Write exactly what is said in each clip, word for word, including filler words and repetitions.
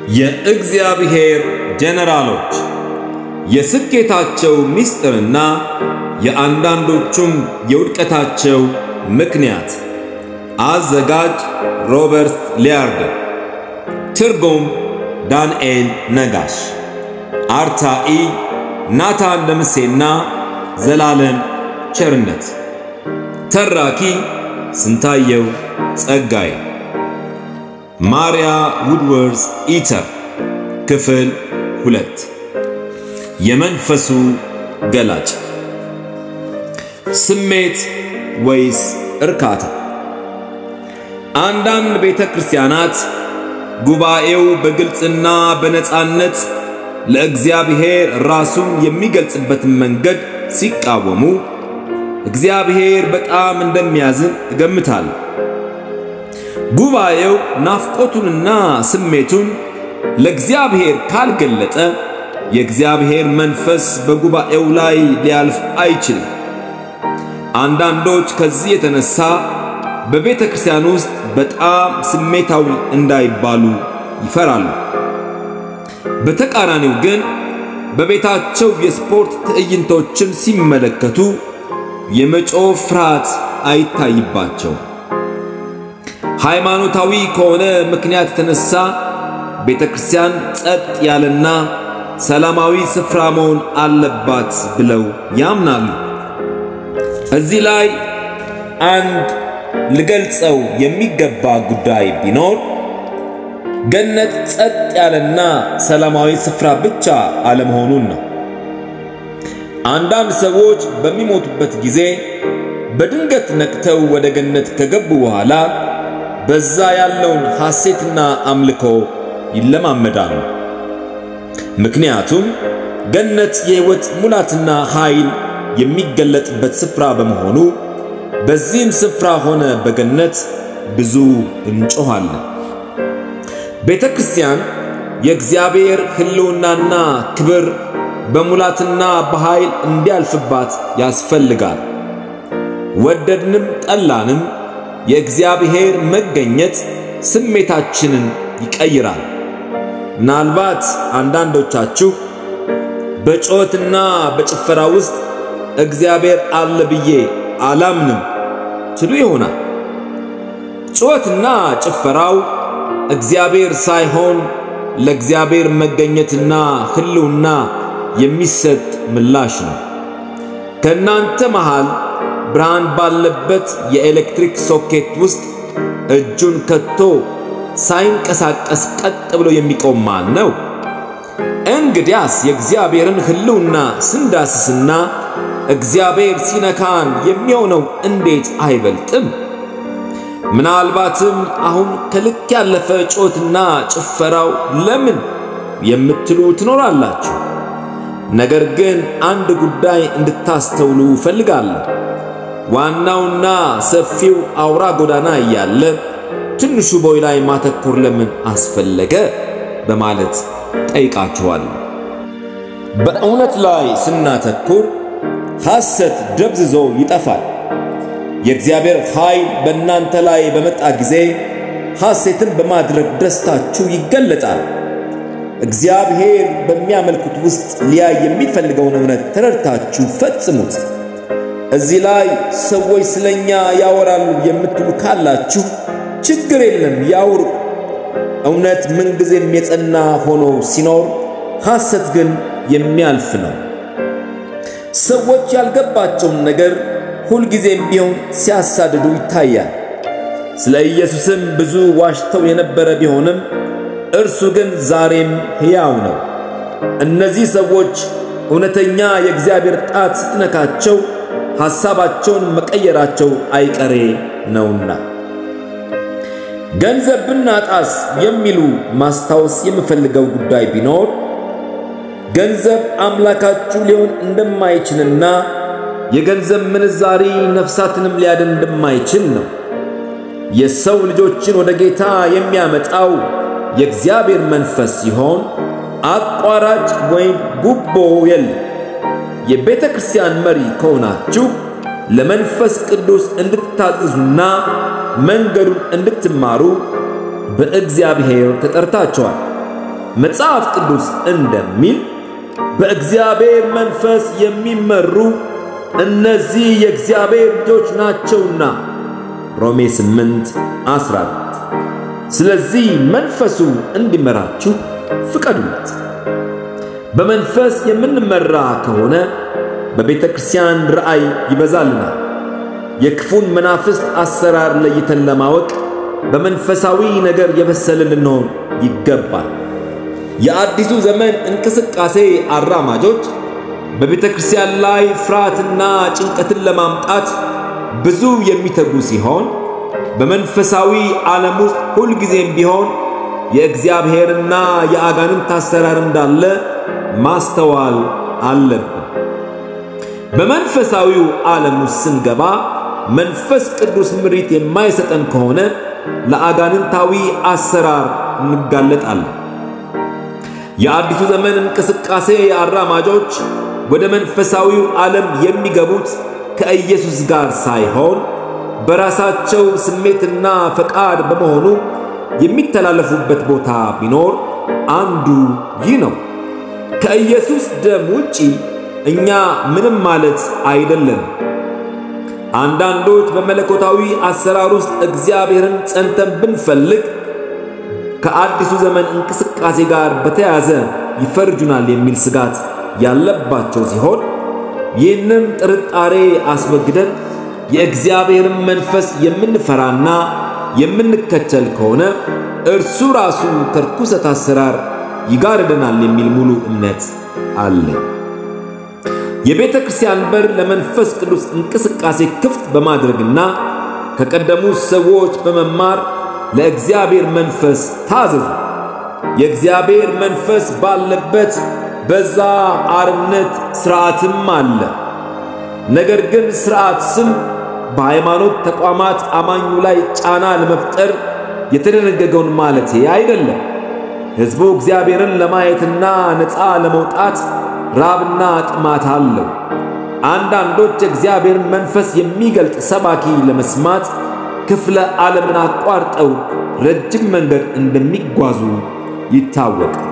የእግዚአብሔር ጀነራሎች የስኬታቸው ሚስጥርና የአንዳንዶቹም የውድቀታቸው ምክንያት። አዘጋጅ ሮበርት ሊያርድ። ትርጉም ዳንኤል ነጋሽ። አርታኢ ናታን ደምሴና ዘላለም ቸርነት። ተራኪ ስንታየው ጸጋይ። ማሪያ ውድወርዝ ኢተር። ክፍል ሁለት። የመንፈሱ ገላጭ። ስሜት ወይስ እርካታ? አንዳንድ ቤተክርስቲያናት ጉባኤው በግልጽና በነጻነት ለእግዚአብሔር ራሱን የሚገልጽበትን መንገድ ሲቃወሙ እግዚአብሔር በጣም እንደሚያዝን እገምታለሁ። ጉባኤው ናፍቆቱንና ስሜቱን ለእግዚአብሔር ካልገለጠ የእግዚአብሔር መንፈስ በጉባኤው ላይ ሊያልፍ አይችልም። አንዳንዶች ከዚህ የተነሳ በቤተክርስቲያን ውስጥ በጣም ስሜታዊ እንዳይባሉ ይፈራሉ። በተቃራኒው ግን በቤታቸው የስፖርት ትዕይንቶችን ሲመለከቱ የመጮህ ፍርሃት አይታይባቸው። ሃይማኖታዊ ከሆነ ምክንያት የተነሳ ቤተክርስቲያን ጸጥ ያለና ሰላማዊ ስፍራ መሆን አለባት ብለው ያምናሉ። እዚህ ላይ አንድ ልገልጸው የሚገባ ጉዳይ ቢኖር ገነት ጸጥ ያለና ሰላማዊ ስፍራ ብቻ አለመሆኑን ነው። አንዳንድ ሰዎች በሚሞቱበት ጊዜ በድንገት ነቅተው ወደ ገነት ከገቡ በኋላ በዛ ያለውን ሐሴትና አምልኮ ይለማመዳሉ። ምክንያቱም ገነት የሕይወት ሙላትና ኃይል የሚገለጥበት ስፍራ በመሆኑ በዚህም ስፍራ ሆነ በገነት ብዙ እንጮኻለን። ቤተክርስቲያን የእግዚአብሔር ሕልውናና ክብር በሙላትና በኃይል እንዲያልፍባት ያስፈልጋል። ወደድንም ጠላንም የእግዚአብሔር መገኘት ስሜታችንን ይቀይራል። ምናልባት አንዳንዶቻችሁ በጮትና በጭፈራ ውስጥ እግዚአብሔር አለ ብዬ አላምንም ትሉ ይሆናል። ጮትና ጭፈራው እግዚአብሔር ሳይሆን ለእግዚአብሔር መገኘትና ሕልውና የሚሰጥ ምላሽ ነው። ከናንተ መሃል ብርሃን ባለበት የኤሌክትሪክ ሶኬት ውስጥ እጁን ከቶ ሳይንቀሳቀስ ቀጥ ብሎ የሚቆም ማን ነው? እንግዲያስ የእግዚአብሔርን ሕልውና ስንዳስስና እግዚአብሔር ሲነካን የሚሆነው እንዴት አይበልጥም? ምናልባትም አሁን ከልክ ያለፈ ጮትና ጭፈራው ለምን የምትሉ ትኖራላችሁ። ነገር ግን አንድ ጉዳይ እንድታስተውሉ ፈልጋለሁ። ዋናውና ሰፊው አውራ ጎዳና እያለ ትንሹ ቦይ ላይ ማተኮር ለምን አስፈለገ በማለት ጠይቃችኋለሁ። በእውነት ላይ ስናተኩር ሐሰት ደብዝዞ ይጠፋል። የእግዚአብሔር ኃይል በእናንተ ላይ በመጣ ጊዜ ሐሴትን በማድረግ ደስታችሁ ይገለጣል። እግዚአብሔር በሚያመልኩት ውስጥ ሊያይ የሚፈልገውን እውነት ተረድታችሁ ፈጽሙት። እዚህ ላይ ሰዎች ስለኛ ያወራሉ የምትሉ ካላችሁ ችግር የለም፣ ያውሩ። እውነት ምንጊዜም የጸና ሆኖ ሲኖር ሐሰት ግን የሚያልፍ ነው። ሰዎች ያልገባቸውን ነገር ሁልጊዜም ቢሆን ሲያሳድዱ ይታያል። ስለ ኢየሱስም ብዙ ዋሽተው የነበረ ቢሆንም እርሱ ግን ዛሬም ሕያው ነው። እነዚህ ሰዎች እውነተኛ የእግዚአብሔር ጣት ስትነካቸው ሐሳባቸውን መቀየራቸው አይቀሬ ነውና። ገንዘብ ብናጣስ የሚሉ ማስታወስ የምፈልገው ጉዳይ ቢኖር ገንዘብ አምላካችሁ ሊሆን እንደማይችልና የገንዘብ ምንዛሪ ነፍሳትንም ሊያድን እንደማይችል ነው። የሰው ልጆችን ወደ ጌታ የሚያመጣው የእግዚአብሔር መንፈስ ሲሆን አቋራጭ ወይም ጉቦ የለም። የቤተ ክርስቲያን መሪ ከሆናችሁ ለመንፈስ ቅዱስ እንድትታዘዙና መንገዱን እንድትማሩ በእግዚአብሔር ተጠርታችኋል። መጽሐፍ ቅዱስ እንደሚል በእግዚአብሔር መንፈስ የሚመሩ እነዚህ የእግዚአብሔር ልጆች ናቸውና ሮሜ ስምንት አስራ አራት። ስለዚህ መንፈሱ እንዲመራችሁ ፍቀዱለት። በመንፈስ የምንመራ ከሆነ በቤተ ክርስቲያን ራእይ ይበዛልናል። የክፉን መናፍስት አሰራር ለይተን ለማወቅ በመንፈሳዊ ነገር የበሰልን ልንሆን ይገባል። የአዲሱ ዘመን እንቅስቃሴ አራማጆች በቤተ ክርስቲያን ላይ ፍርሃትና ጭንቀትን ለማምጣት ብዙ የሚተጉ ሲሆን በመንፈሳዊ ዓለም ውስጥ ሁል ጊዜም ቢሆን የእግዚአብሔርና የአጋንንት አሰራር እንዳለ ማስተዋል አለብን። በመንፈሳዊው ዓለም ውስጥ ስንገባ መንፈስ ቅዱስ ምሪት የማይሰጠን ከሆነ ለአጋንንታዊ አሰራር እንጋለጣለን። የአዲሱ ዘመን እንቅስቃሴ አራማጆች ወደ መንፈሳዊው ዓለም የሚገቡት ከኢየሱስ ጋር ሳይሆን በራሳቸው ስሜትና ፈቃድ በመሆኑ የሚተላለፉበት ቦታ ቢኖር አንዱ ይህ ነው። ከኢየሱስ ደም ውጪ እኛ ምንም ማለት አይደለም። አንዳንዶች በመለኮታዊ አሰራር ውስጥ እግዚአብሔርን ጸንተን ብንፈልግ ከአዲሱ ዘመን እንቅስቃሴ ጋር በተያያዘ ይፈርጁናል የሚል ስጋት ያለባቸው ሲሆን ይህንን ጥርጣሬ አስወግደን የእግዚአብሔርን መንፈስ የምንፈራና የምንከተል ከሆነ እርሱ ራሱ ከርኩሰት አሰራር ይጋርደናል የሚል ሙሉ እምነት አለ። የቤተ ክርስቲያን በር ለመንፈስ ቅዱስ እንቅስቃሴ ክፍት በማድረግና ከቀደሙ ሰዎች በመማር ለእግዚአብሔር መንፈስ ታዘዙ። የእግዚአብሔር መንፈስ ባለበት በዛ አርነት ሥርዓትም አለ። ነገር ግን ሥርዓት ስም በሃይማኖት ተቋማት አማኙ ላይ ጫና ለመፍጠር የተደነገገውን ማለት አይደለም። ሕዝቡ እግዚአብሔርን ለማየትና ነፃ ለመውጣት ራብና ጥማት አለው። አንዳንዶች እግዚአብሔርን መንፈስ የሚገልጥ ሰባኪ ለመስማት ክፍለ ዓለምን አቋርጠው ረጅም መንገድ እንደሚጓዙ ይታወቃል።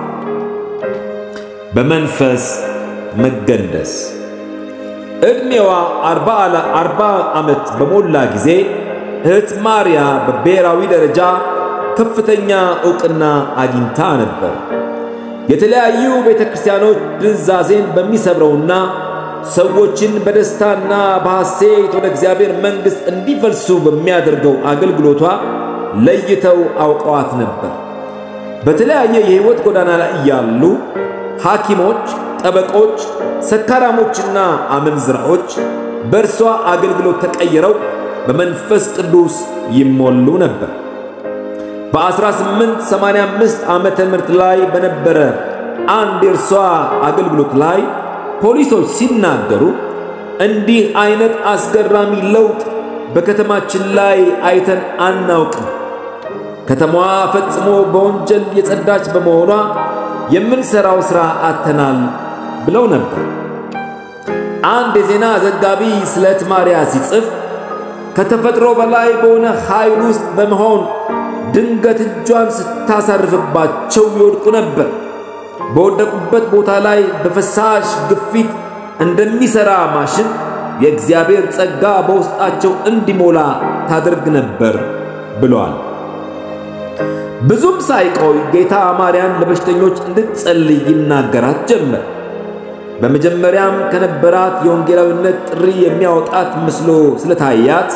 በመንፈስ መገንደስ ዕድሜዋ አርባ ዓመት በሞላ ጊዜ እህት ማርያ በብሔራዊ ደረጃ ከፍተኛ ዕውቅና አግኝታ ነበር። የተለያዩ ቤተክርስቲያኖች ድንዛዜን በሚሰብረውና ሰዎችን በደስታና በሐሴት ወደ እግዚአብሔር መንግሥት እንዲፈልሱ በሚያደርገው አገልግሎቷ ለይተው አውቀዋት ነበር። በተለያየ የሕይወት ጎዳና ላይ ያሉ ሐኪሞች፣ ጠበቆች፣ ሰካራሞችና አመንዝራዎች በእርሷ አገልግሎት ተቀይረው በመንፈስ ቅዱስ ይሞሉ ነበር። በ1885 ዓመተ ምህረት ላይ በነበረ አንድ የእርሷ አገልግሎት ላይ ፖሊሶች ሲናገሩ እንዲህ አይነት አስገራሚ ለውጥ በከተማችን ላይ አይተን አናውቅም። ከተማዋ ፈጽሞ በወንጀል የጸዳች በመሆኗ የምንሰራው ሥራ አጥተናል ብለው ነበር። አንድ የዜና ዘጋቢ ስለ እህት ማርያ ሲጽፍ ከተፈጥሮ በላይ በሆነ ኃይል ውስጥ በመሆን ድንገት እጇን ስታሳርፍባቸው ይወድቁ ነበር። በወደቁበት ቦታ ላይ በፈሳሽ ግፊት እንደሚሰራ ማሽን የእግዚአብሔር ጸጋ በውስጣቸው እንዲሞላ ታደርግ ነበር ብለዋል። ብዙም ሳይቆይ ጌታ ማርያን ለበሽተኞች እንድትጸልይ ይናገራት ጀመር። በመጀመሪያም ከነበራት የወንጌላዊነት ጥሪ የሚያወጣት መስሎ ስለታያት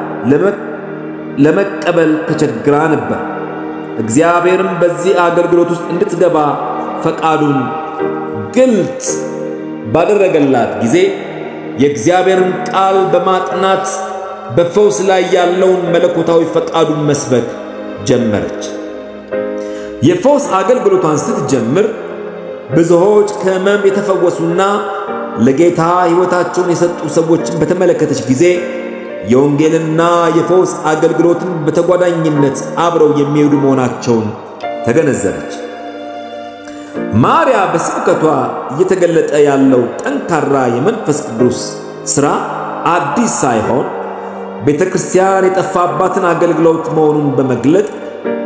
ለመቀበል ተቸግራ ነበር። እግዚአብሔርም በዚህ አገልግሎት ውስጥ እንድትገባ ፈቃዱን ግልጽ ባደረገላት ጊዜ የእግዚአብሔርን ቃል በማጥናት በፈውስ ላይ ያለውን መለኮታዊ ፈቃዱን መስበክ ጀመረች። የፈውስ አገልግሎቷን ስትጀምር ብዙዎች ከሕመም የተፈወሱና ለጌታ ሕይወታቸውን የሰጡ ሰዎችን በተመለከተች ጊዜ የወንጌልና የፈውስ አገልግሎትን በተጓዳኝነት አብረው የሚሄዱ መሆናቸውን ተገነዘበች። ማርያ በስብከቷ እየተገለጠ ያለው ጠንካራ የመንፈስ ቅዱስ ሥራ አዲስ ሳይሆን ቤተ ክርስቲያን የጠፋባትን አገልግሎት መሆኑን በመግለጥ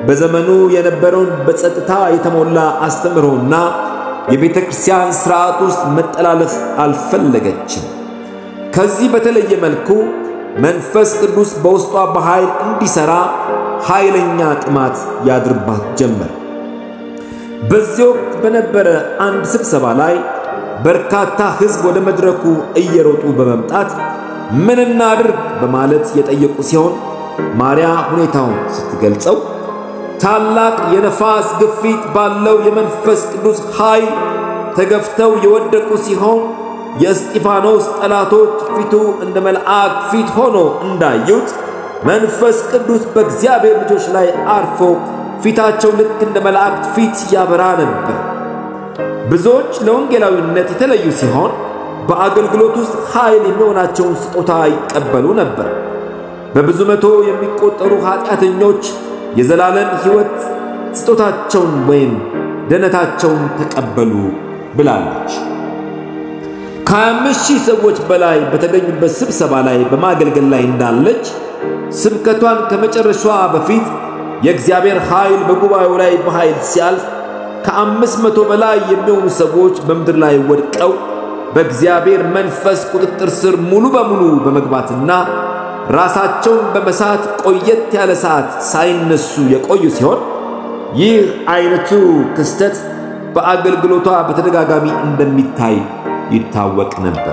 በዘመኑ የነበረውን በጸጥታ የተሞላ አስተምሮና የቤተ ክርስቲያን ሥርዓት ውስጥ መጠላለፍ አልፈለገችም። ከዚህ በተለየ መልኩ መንፈስ ቅዱስ በውስጧ በኃይል እንዲሠራ ኃይለኛ ጥማት ያድርባት ጀመር። በዚህ ወቅት በነበረ አንድ ስብሰባ ላይ በርካታ ሕዝብ ወደ መድረኩ እየሮጡ በመምጣት ምን እናድርግ በማለት የጠየቁ ሲሆን ማርያ ሁኔታውን ስትገልጸው ታላቅ የነፋስ ግፊት ባለው የመንፈስ ቅዱስ ኃይል ተገፍተው የወደቁ ሲሆን የእስጢፋኖስ ጠላቶች ፊቱ እንደ መልአክ ፊት ሆኖ እንዳዩት መንፈስ ቅዱስ በእግዚአብሔር ልጆች ላይ አርፎ ፊታቸው ልክ እንደ መላእክት ፊት ያበራ ነበር። ብዙዎች ለወንጌላዊነት የተለዩ ሲሆን በአገልግሎት ውስጥ ኃይል የሚሆናቸውን ስጦታ ይቀበሉ ነበር። በብዙ መቶ የሚቆጠሩ ኃጢአተኞች የዘላለም ሕይወት ስጦታቸውን ወይም ደህንነታቸውን ተቀበሉ ብላለች። ከሃያ አምስት ሺህ ሰዎች በላይ በተገኙበት ስብሰባ ላይ በማገልገል ላይ እንዳለች ስብከቷን ከመጨረሻዋ በፊት የእግዚአብሔር ኃይል በጉባኤው ላይ በኃይል ሲያልፍ ከአምስት መቶ በላይ የሚሆኑ ሰዎች በምድር ላይ ወድቀው በእግዚአብሔር መንፈስ ቁጥጥር ስር ሙሉ በሙሉ በመግባትና ራሳቸውን በመሳት ቆየት ያለ ሰዓት ሳይነሱ የቆዩ ሲሆን ይህ አይነቱ ክስተት በአገልግሎቷ በተደጋጋሚ እንደሚታይ ይታወቅ ነበር።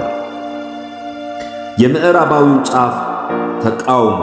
የምዕራባዊው ጫፍ ተቃውሞ።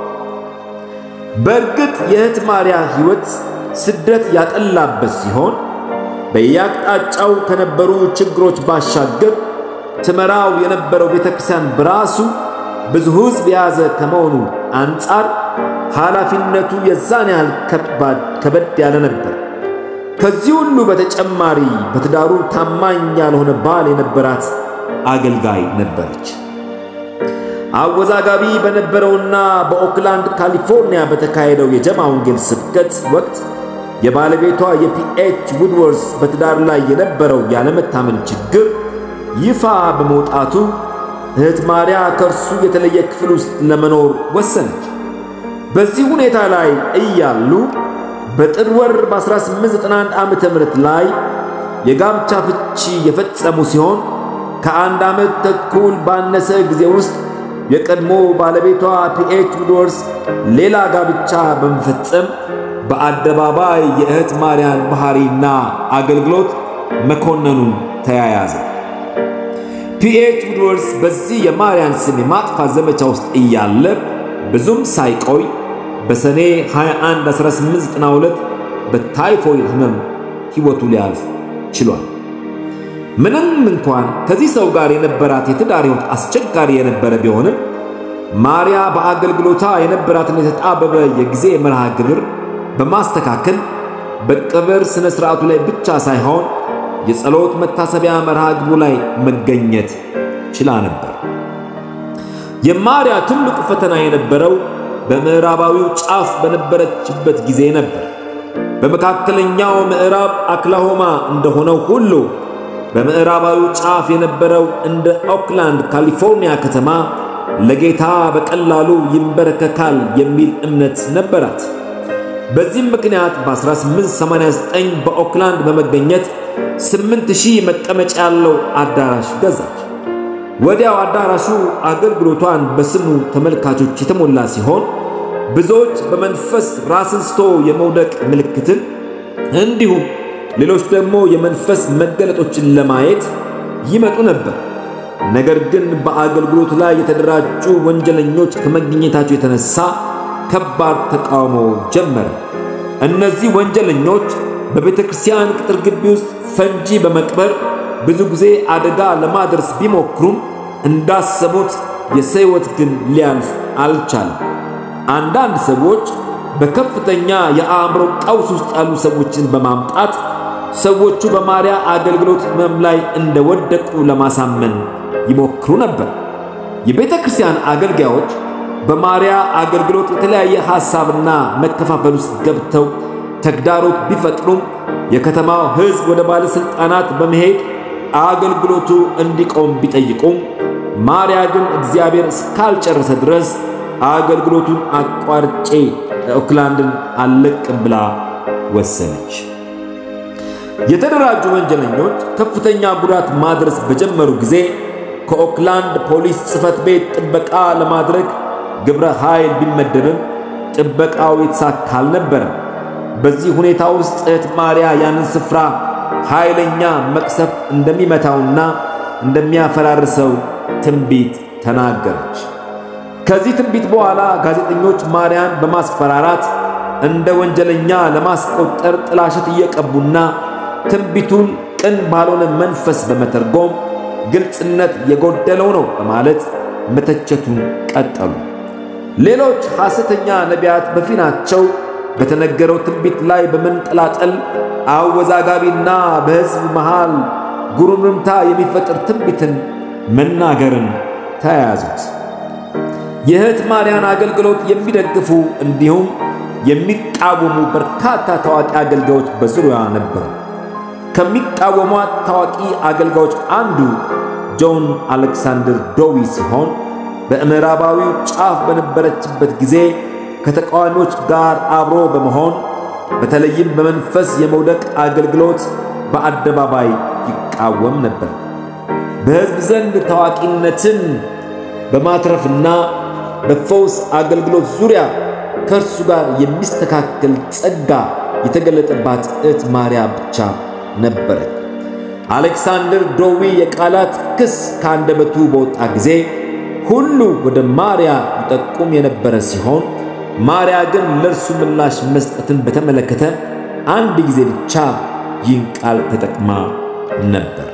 በእርግጥ የእህት ማርያ ሕይወት ስደት ያጠላበት ሲሆን በየአቅጣጫው ከነበሩ ችግሮች ባሻገር ትመራው የነበረው ቤተክርስቲያን በራሱ ብዙ ሕዝብ የያዘ ከመሆኑ አንጻር ኃላፊነቱ የዛን ያህል ከባድ ከበድ ያለ ነበር። ከዚህ ሁሉ በተጨማሪ በትዳሩ ታማኝ ያልሆነ ባል የነበራት አገልጋይ ነበረች። አወዛጋቢ በነበረውና በኦክላንድ ካሊፎርኒያ በተካሄደው የጀማ ወንጌል ስብከት ወቅት የባለቤቷ የፒኤች ውድወርዝ በትዳር ላይ የነበረው ያለመታመን ችግር ይፋ በመውጣቱ እህት ማርያ ከእርሱ የተለየ ክፍል ውስጥ ለመኖር ወሰነች። በዚህ ሁኔታ ላይ እያሉ በጥር ወር በ1891 ዓመተ ምህረት ላይ የጋብቻ ፍቺ የፈጸሙ ሲሆን ከአንድ ዓመት ተኩል ባነሰ ጊዜ ውስጥ የቀድሞ ባለቤቷ ፒኤች ውድወርዝ ሌላ ጋብቻ በመፈጸም በአደባባይ የእህት ማርያን ባህሪና አገልግሎት መኮንኑን ተያያዘ። ፒኤች ውድወርዝ በዚህ የማርያን ስም የማጥፋት ዘመቻ ውስጥ እያለ ብዙም ሳይቆይ በሰኔ ሃያ አንድ አስራ ስምንት ዘጠና ሁለት በታይፎይድ ህመም ሕይወቱ ሊያልፍ ችሏል። ምንም እንኳን ከዚህ ሰው ጋር የነበራት የትዳር ሕይወት አስቸጋሪ የነበረ ቢሆንም ማርያ በአገልግሎቷ የነበራትን የተጣበበ የጊዜ መርሃ ግብር በማስተካከል በቀብር ስነ ስርዓቱ ላይ ብቻ ሳይሆን የጸሎት መታሰቢያ መርሃ ግብሩ ላይ መገኘት ችላ ነበር። የማርያ ትልቁ ፈተና የነበረው በምዕራባዊው ጫፍ በነበረችበት ጊዜ ነበር። በመካከለኛው ምዕራብ ኦክላሆማ እንደሆነው ሁሉ በምዕራባዊው ጫፍ የነበረው እንደ ኦክላንድ ካሊፎርኒያ ከተማ ለጌታ በቀላሉ ይንበረከካል የሚል እምነት ነበራት። በዚህም ምክንያት በ1889 በኦክላንድ በመገኘት ስምንት ሺህ መቀመጫ ያለው አዳራሽ ገዛች። ወዲያው አዳራሹ አገልግሎቷን በስሙ ተመልካቾች የተሞላ ሲሆን ብዙዎች በመንፈስ ራስን ስቶ የመውደቅ ምልክትን እንዲሁም ሌሎች ደግሞ የመንፈስ መገለጦችን ለማየት ይመጡ ነበር። ነገር ግን በአገልግሎት ላይ የተደራጁ ወንጀለኞች ከመገኘታቸው የተነሳ ከባድ ተቃውሞ ጀመረ። እነዚህ ወንጀለኞች በቤተክርስቲያን ቅጥር ግቢ ውስጥ ፈንጂ በመቅበር ብዙ ጊዜ አደጋ ለማድረስ ቢሞክሩም እንዳሰቡት የሰው ሕይወት ግን ሊያልፍ አልቻለም። አንዳንድ ሰዎች በከፍተኛ የአእምሮ ቀውስ ውስጥ ያሉ ሰዎችን በማምጣት ሰዎቹ በማርያ አገልግሎት ህመም ላይ እንደወደቁ ለማሳመን ይሞክሩ ነበር። የቤተ ክርስቲያን አገልጋዮች በማርያ አገልግሎት የተለያየ ሐሳብና መከፋፈል ውስጥ ገብተው ተግዳሮት ቢፈጥሩም የከተማው ሕዝብ ወደ ባለስልጣናት በመሄድ አገልግሎቱ እንዲቆም ቢጠይቁም ማርያ ግን እግዚአብሔር እስካልጨረሰ ድረስ አገልግሎቱን አቋርጬ ኦክላንድን አለቅም ብላ ወሰነች። የተደራጁ ወንጀለኞች ከፍተኛ ጉዳት ማድረስ በጀመሩ ጊዜ ከኦክላንድ ፖሊስ ጽሕፈት ቤት ጥበቃ ለማድረግ ግብረ ኃይል ቢመደብም ጥበቃው የተሳካ አልነበረም። በዚህ ሁኔታ ውስጥ እህት ማርያ ያንን ስፍራ ኃይለኛ መቅሰፍት እንደሚመታውና እንደሚያፈራርሰው ትንቢት ተናገረች። ከዚህ ትንቢት በኋላ ጋዜጠኞች ማርያን በማስፈራራት እንደ ወንጀለኛ ለማስቆጠር ጥላሸት እየቀቡና ትንቢቱን ቅን ባልሆነ መንፈስ በመተርጎም ግልጽነት የጎደለው ነው በማለት መተቸቱን ቀጠሉ። ሌሎች ሐሰተኛ ነቢያት በፊናቸው በተነገረው ትንቢት ላይ በመንጠላጠል አወዛጋቢና በሕዝብ መሃል ጉሩምርምታ የሚፈጥር ትንቢትን መናገርን ተያያዙት። የእህት ማርያን አገልግሎት የሚደግፉ እንዲሁም የሚቃወሙ በርካታ ታዋቂ አገልጋዮች በዙሪያዋ ነበሩ። ከሚቃወሟት ታዋቂ አገልጋዮች አንዱ ጆን አሌክሳንደር ዶዊ ሲሆን በምዕራባዊው ጫፍ በነበረችበት ጊዜ ከተቃዋሚዎች ጋር አብሮ በመሆን በተለይም በመንፈስ የመውደቅ አገልግሎት በአደባባይ ይቃወም ነበር። በሕዝብ ዘንድ ታዋቂነትን በማትረፍና በፈውስ አገልግሎት ዙሪያ ከእርሱ ጋር የሚስተካከል ጸጋ የተገለጠባት እህት ማርያ ብቻ ነበረች። አሌክሳንደር ዶዊ የቃላት ክስ ከአንደበቱ በወጣ ጊዜ ሁሉ ወደ ማርያ ይጠቁም የነበረ ሲሆን ማርያ ግን ለእርሱ ምላሽ መስጠትን በተመለከተ አንድ ጊዜ ብቻ ይህን ቃል ተጠቅማ ነበር።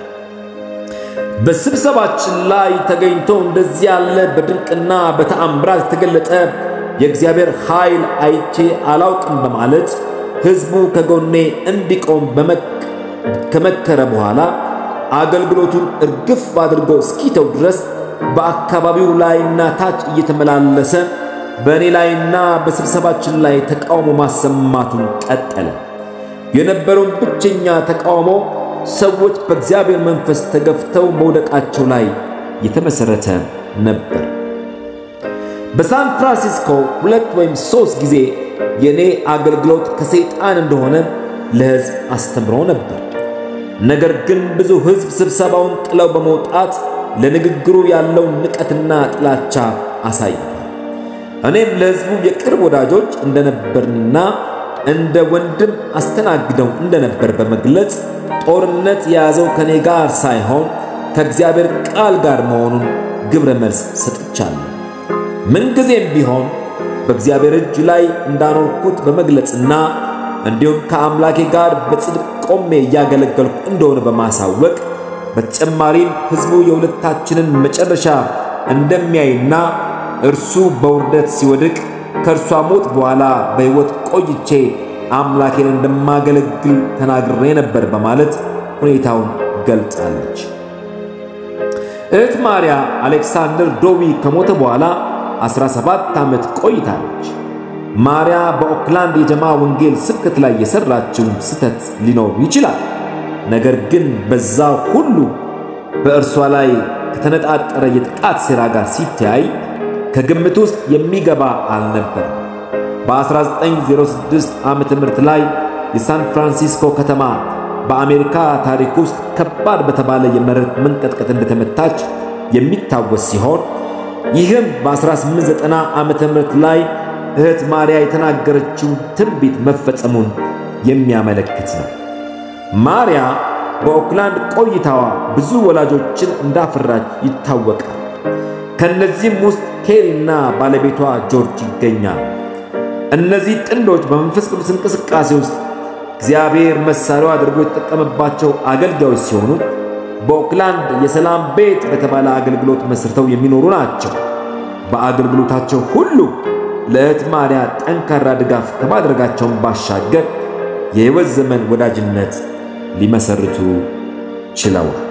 በስብሰባችን ላይ ተገኝቶ እንደዚህ ያለ በድንቅና በተአምራት የተገለጠ የእግዚአብሔር ኃይል አይቼ አላውቅም በማለት ሕዝቡ ከጎኔ እንዲቆም ከመከረ በኋላ አገልግሎቱን እርግፍ አድርጎ እስኪተው ድረስ በአካባቢው ላይና ታች እየተመላለሰ በእኔ ላይና በስብሰባችን ላይ ተቃውሞ ማሰማቱን ቀጠለ። የነበረውን ብቸኛ ተቃውሞ ሰዎች በእግዚአብሔር መንፈስ ተገፍተው መውደቃቸው ላይ የተመሰረተ ነበር። በሳን ፍራንሲስኮ ሁለት ወይም ሶስት ጊዜ የኔ አገልግሎት ከሰይጣን እንደሆነ ለሕዝብ አስተምሮ ነበር። ነገር ግን ብዙ ሕዝብ ስብሰባውን ጥለው በመውጣት ለንግግሩ ያለውን ንቀትና ጥላቻ አሳይቷል። እኔም ለሕዝቡ የቅርብ ወዳጆች እንደነበርንና እንደ ወንድም አስተናግደው እንደነበር በመግለጽ ጦርነት የያዘው ከኔ ጋር ሳይሆን ከእግዚአብሔር ቃል ጋር መሆኑን ግብረ መልስ ሰጥቻለሁ። ምንጊዜም ቢሆን በእግዚአብሔር እጅ ላይ እንዳኖርኩት በመግለጽና እንዲሁም ከአምላኬ ጋር በጽድቅ ቆሜ እያገለገልኩ እንደሆነ በማሳወቅ በተጨማሪም ሕዝቡ የሁለታችንን መጨረሻ እንደሚያይና እርሱ በውርደት ሲወድቅ ከእርሷ ሞት በኋላ በሕይወት ቆይቼ አምላኬን እንደማገለግል ተናግሬ ነበር በማለት ሁኔታውን ገልጻለች። እህት ማርያ አሌክሳንደር ዶዊ ከሞተ በኋላ አስራ ሰባት ዓመት ቆይታለች። ማርያ በኦክላንድ የጀማ ወንጌል ስብከት ላይ የሰራችው ስተት ሊኖር ይችላል። ነገር ግን በዛ ሁሉ በእርሷ ላይ ከተነጣጠረ የጥቃት ሴራ ጋር ሲታይ ከግምት ውስጥ የሚገባ አልነበር። በ1906 ዓመተ ምህረት ላይ የሳን ፍራንሲስኮ ከተማ በአሜሪካ ታሪክ ውስጥ ከባድ በተባለ የመሬት መንቀጥቀጥ እንደተመታች የሚታወስ ሲሆን ይህም በ1890 ዓመተ ምህረት ላይ እህት ማርያ የተናገረችው ትንቢት መፈጸሙን የሚያመለክት ነው። ማርያ በኦክላንድ ቆይታዋ ብዙ ወላጆችን እንዳፈራች ይታወቃል። ከነዚህም ውስጥ ኬሪና ባለቤቷ ጆርጅ ይገኛሉ። እነዚህ ጥንዶች በመንፈስ ቅዱስ እንቅስቃሴ ውስጥ እግዚአብሔር መሳሪያው አድርጎ የተጠቀመባቸው አገልጋዮች ሲሆኑ በኦክላንድ የሰላም ቤት በተባለ አገልግሎት መስርተው የሚኖሩ ናቸው። በአገልግሎታቸው ሁሉ ለእህት ማርያ ጠንካራ ድጋፍ ከማድረጋቸውን ባሻገር የሕይወት ዘመን ወዳጅነት ሊመሰርቱ ችለዋል።